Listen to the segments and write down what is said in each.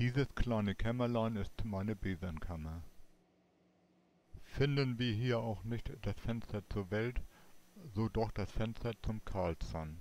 Dieses kleine Kämmerlein ist meine Besenkammer. Finden wir hier auch nicht das Fenster zur Welt, so doch das Fenster zum Carlsson.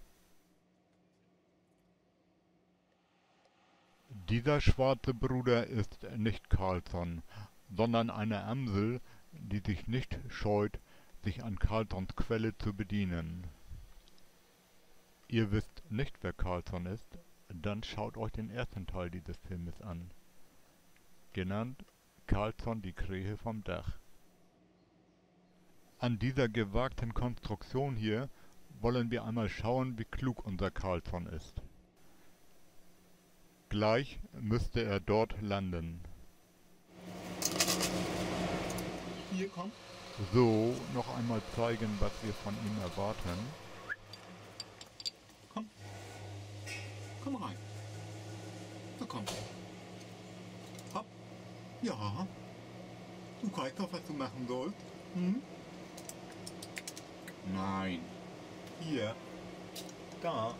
Dieser schwarze Bruder ist nicht Carlsson, sondern eine Amsel, die sich nicht scheut, sich an Carlssons Quelle zu bedienen. Ihr wisst nicht, wer Carlsson ist? Dann schaut euch den ersten Teil dieses Filmes an. Genannt Carlsson die Krähe vom Dach. An dieser gewagten Konstruktion hier wollen wir einmal schauen, wie klug unser Carlsson ist. Gleich müsste er dort landen. Hier, komm. So, noch einmal zeigen, was wir von ihm erwarten. Komm. Komm rein. So, komm. Hopp. Ja. Du weißt doch, was du machen sollst. Hm? Nein. Hier. Da.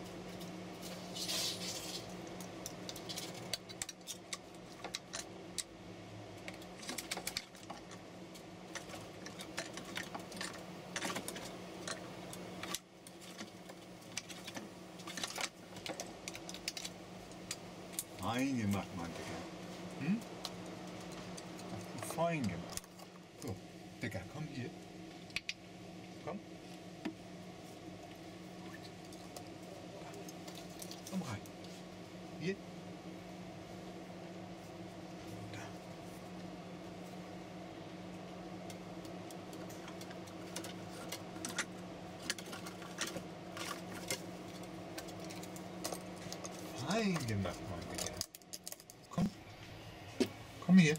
Fein gemacht, mein Dicker. Hm? Hast du fein gemacht. So, Dicker, komm hier. Komm. Komm rein. Hier. Da. Fein gemacht, mein Dicker. Komm. Komm hier.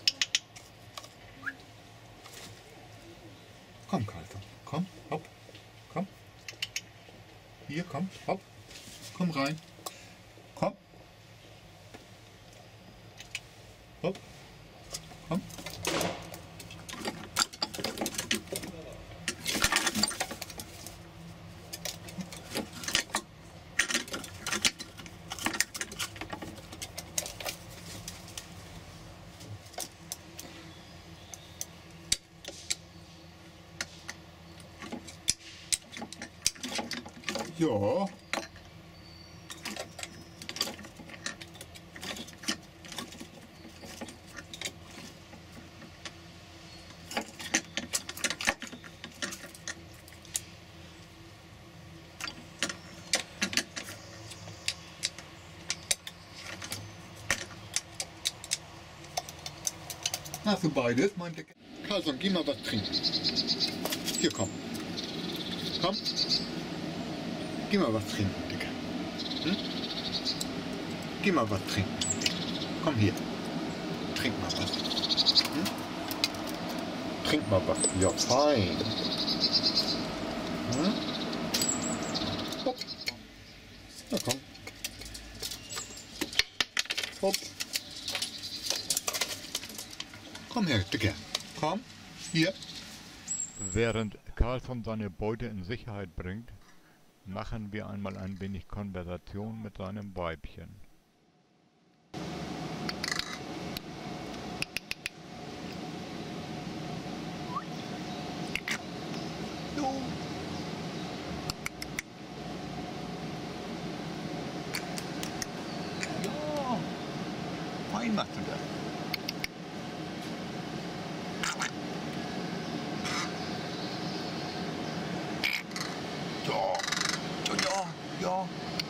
Komm, Carlsson. Komm, hopp. Komm. Hier, komm, hopp. Komm rein. Komm. Hopp. Komm. Ja. Hast du beides, mein Dicker? Carlsson, geh mal was trinken. Hier, komm. Komm. Geh mal was trinken, Dicker. Hm? Geh mal was trinken. Komm hier. Trink mal was. Hm? Trink mal was. Ja, fein. Hm? Hopp. Na komm. Hopp. Komm her, Dicker. Komm. Hier. Während Carlsson seine Beute in Sicherheit bringt, machen wir einmal ein wenig Konversation mit seinem Weibchen. Jo. Ja. Fein machst du das. Ja. Ja, ja.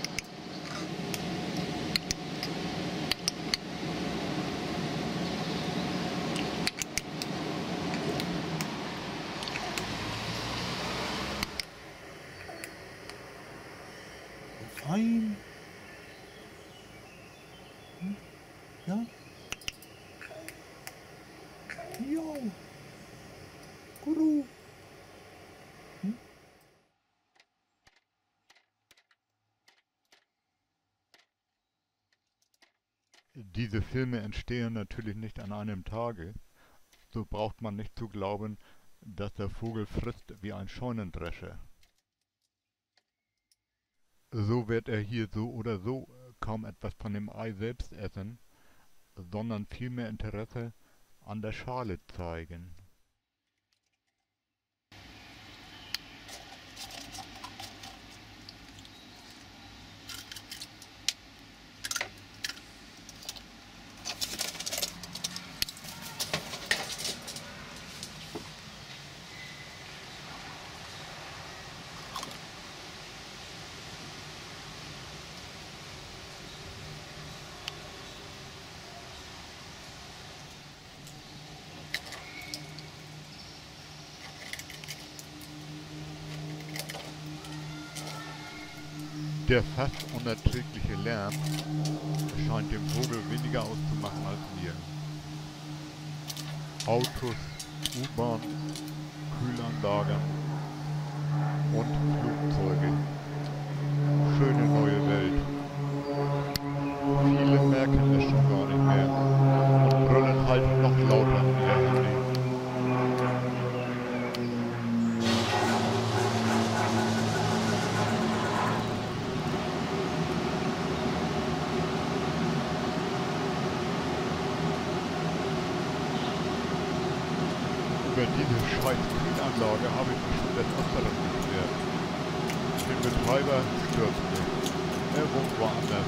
Fein. Hm? Ja. Jo. Guru. Hm? Diese Filme entstehen natürlich nicht an einem Tage, so braucht man nicht zu glauben, dass der Vogel frisst wie ein Scheunendrescher. So wird er hier so oder so kaum etwas von dem Ei selbst essen, sondern vielmehr Interesse an der Schale zeigen. Der fast unerträgliche Lärm scheint dem Vogel weniger auszumachen als mir. Autos, U-Bahn, Kühlanlagen und Flugzeuge. Schöne neue Welt. Viele merken es schon gar nicht mehr und brüllen halt noch lauter in ihr Handy. Über diese scheiß Kühlanlage habe ich mich schon des Öfteren beschwert. Den Betreiber stört mich. Er wohnt woanders.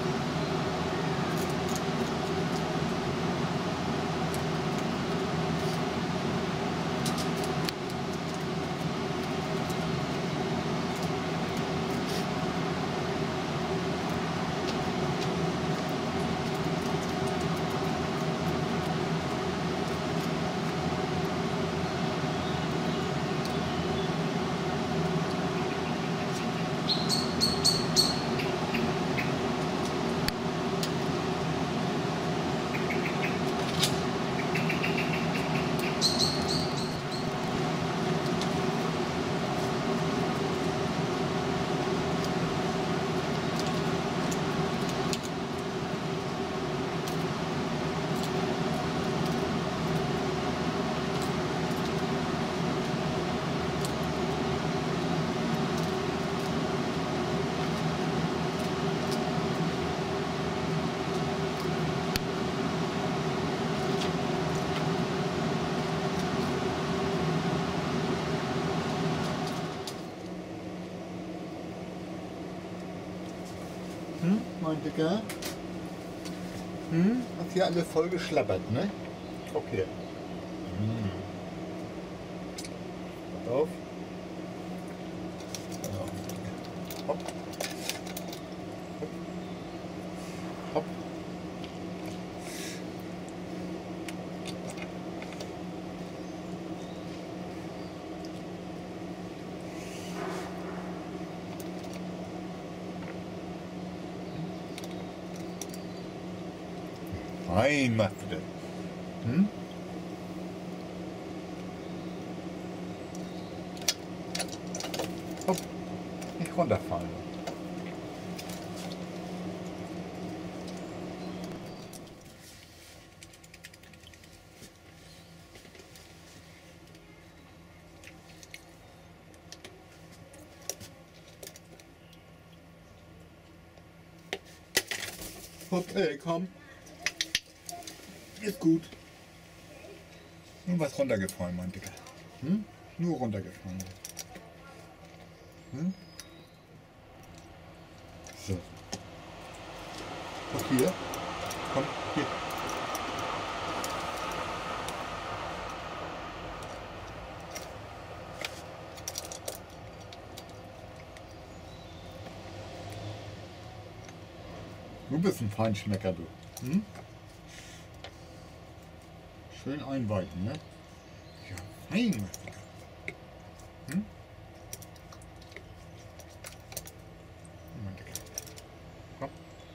Mein Dicker? Hast hier alles voll geschlappert, ne? Okay. Pass auf. Hopp. Hopp. Fein, mach bitte. Hopp. Nicht runterfallen. Okay, komm. Ist gut. Nur was runtergefallen, mein Dicker. Nur runtergefallen. So. Guck hier. Komm, hier. Du bist ein Feinschmecker, du. Schön einweiten, ne? Ja, fein, mein Dicker. Mein Dicker. Komm.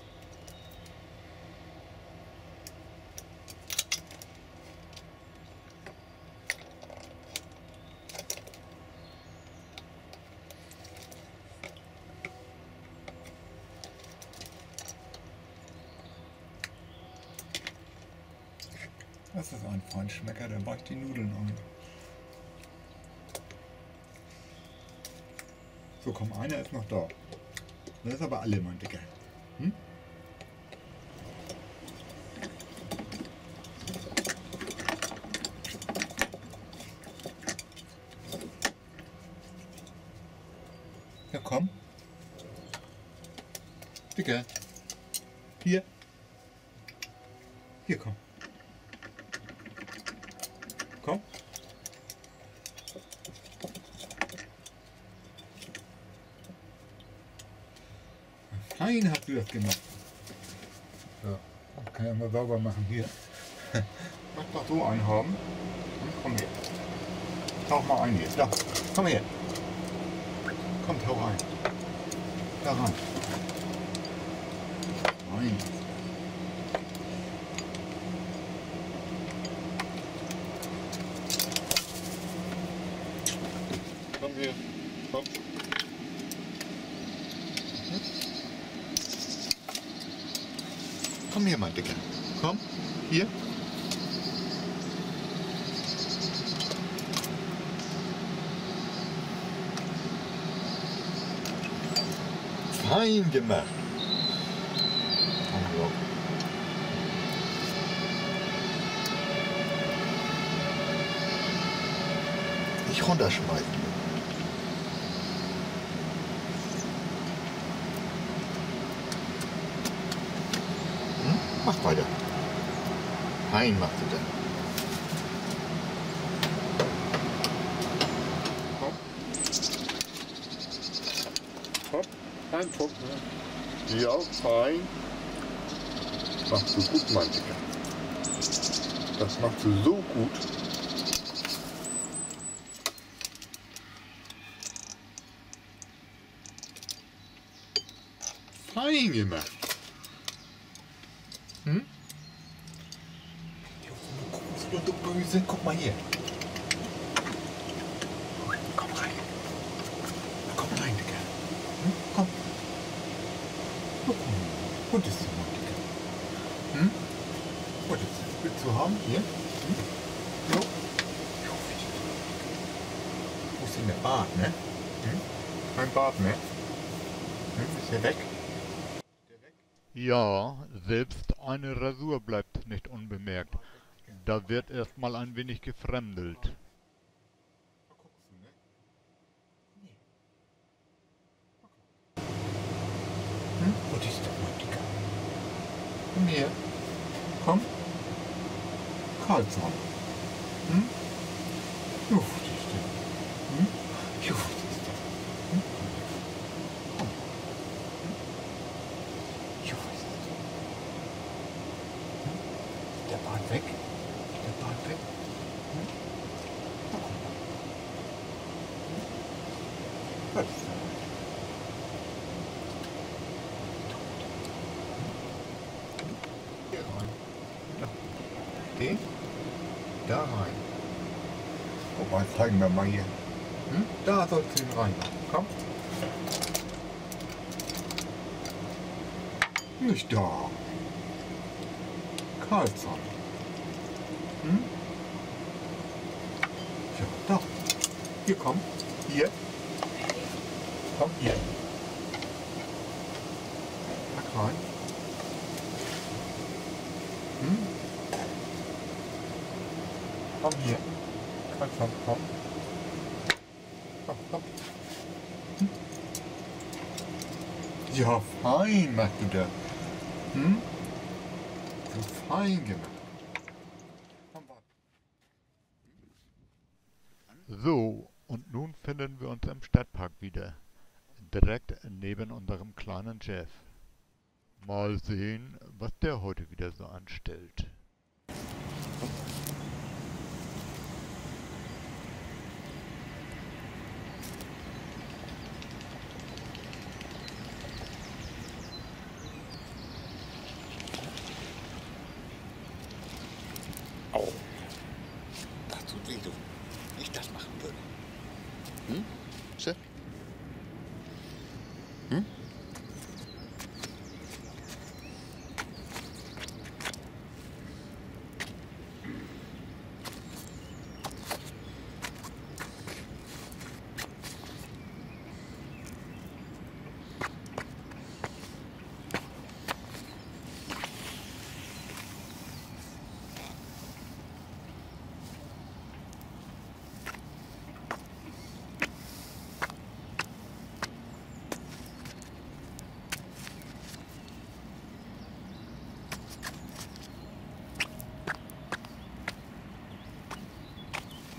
Das ist ein Feinschmecker, der weicht die Nudeln ein. So, komm, einer ist noch da. Das ist aber alle, mein Dicker. Dicker. Hier. Hier, komm. Komm. Fein habt ihr das gemacht. So, das kann ich mal sauber machen hier. Mach doch so einen haben. Komm her. Tauch mal ein hier. Da, komm her. Komm, tauch ein. Da rein. Rein. Komm her. Komm. Komm hier, mein Dicker. Komm. Hier. Fein gemacht. Nicht runterschmeißen. Mach weiter. Fein macht sie dann. Hopp. Hopp. Fein, Druck. Ja, fein. Machst du gut, mein Dicker. Das machst du so gut. Fein gemacht. Hm? Du Böse, guck mal hier. Komm rein. Komm rein, Digga. Hm? Komm. Guck mal. Und ist die Digga. Hm? Und ist sie? Willst du haben? Hier? Hm? So. Wo ist denn der Bart, ne? Hm? Kein Bart, ne? Hm? Ist der weg? Ja, selbst eine Rasur bleibt nicht unbemerkt. Da wird erstmal ein wenig gefremdelt. Hm? Wo ist der Dicker? Komm her. Komm. Karlsson. Hm? Jo, wo ist der? Hm? Jo, wo ist der? Hm? Komm. Hm? Jo, wo ist der? Hm? Ist der Bart weg? Ist der Bart weg? Hm? Na, komm mal. Hm? Was ist der? Hier rein. Da. Den? Da rein. Guck mal, zeigen wir mal hier. Hm? Da sollst du ihn rein. Komm. Nicht da. Karlsson. Hm? Ja, da. Hier, komm. Hier. Komm, hier. Pack rein. Hm? Komm hier. Karlsson, komm. Komm, komm. Hm? Ja, fein machst du das. Hm? So fein gemacht. Komm, warte. So, und nun finden wir uns im Stadtpark wieder. Direkt neben unserem kleinen Jeff. Mal sehen, was der heute wieder so anstellt. Au. Das tut weh, du. Nicht das machen würde. Hm? Chef? Hm?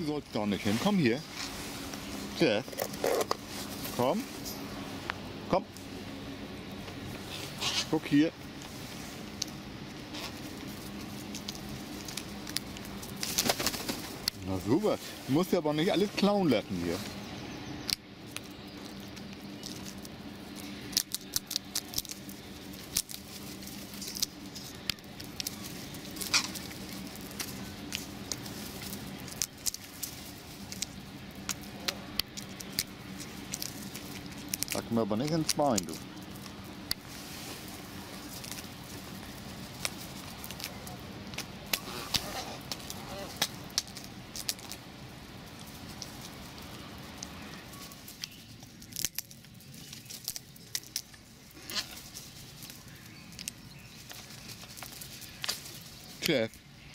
Du sollst da nicht hin. Komm hier. Jeff. Komm. Komm. Guck hier. Na super. Du musst ja aber nicht alles klauen lassen hier. Sag mir aber nicht ins Bein, du. Jeff.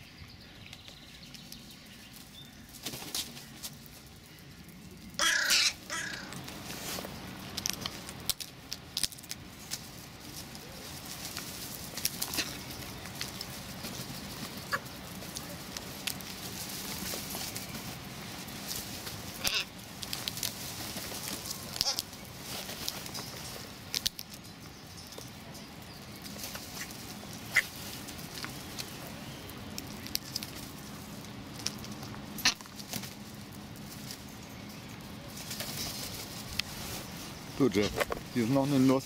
So Jeff, hier ist noch eine Nuss.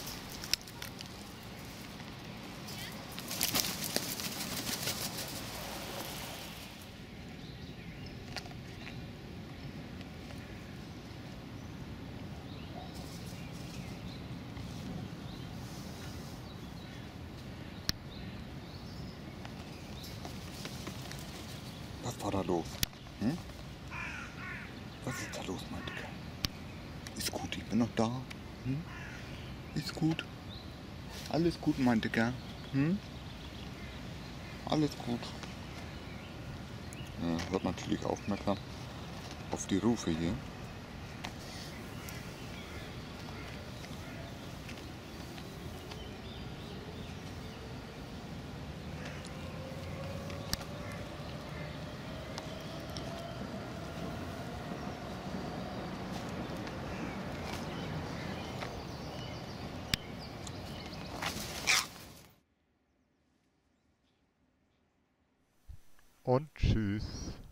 Was war da los? Hm? Was ist da los, mein Dicker? Ist gut, ich bin noch da. Hm? Ist gut. Alles gut, mein Dicker. Hm? Alles gut. Ja, hört natürlich aufmerksam auf die Rufe hier. Und tschüss.